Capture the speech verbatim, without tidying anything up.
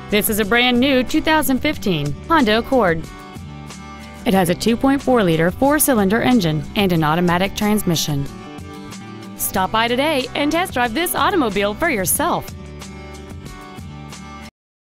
This is a brand new two thousand fifteen Honda Accord. It has a two point four liter four-cylinder engine and an automatic transmission. Stop by today and test drive this automobile for yourself.